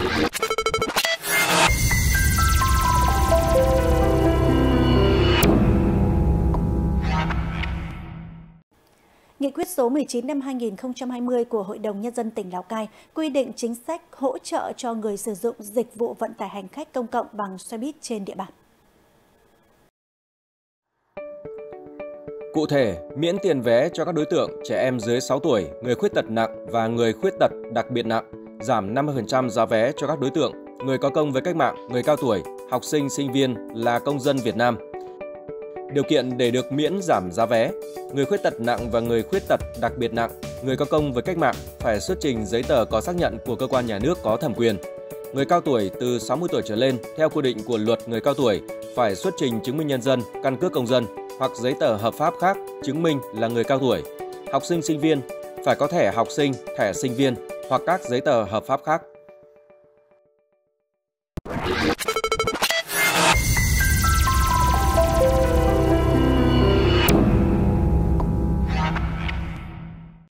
Nghị quyết số 19 năm 2020 của Hội đồng Nhân dân tỉnh Lào Cai quy định chính sách hỗ trợ cho người sử dụng dịch vụ vận tải hành khách công cộng bằng xe buýt trên địa bàn. Cụ thể, miễn tiền vé cho các đối tượng trẻ em dưới 6 tuổi, người khuyết tật nặng và người khuyết tật đặc biệt nặng, giảm 50% giá vé cho các đối tượng người có công với cách mạng, người cao tuổi, học sinh, sinh viên là công dân Việt Nam. Điều kiện để được miễn giảm giá vé, người khuyết tật nặng và người khuyết tật đặc biệt nặng, người có công với cách mạng phải xuất trình giấy tờ có xác nhận của cơ quan nhà nước có thẩm quyền. Người cao tuổi từ 60 tuổi trở lên theo quy định của Luật Người cao tuổi phải xuất trình chứng minh nhân dân, căn cước công dân hoặc giấy tờ hợp pháp khác chứng minh là người cao tuổi. Học sinh, sinh viên phải có thẻ học sinh, thẻ sinh viên hoặc các giấy tờ hợp pháp khác.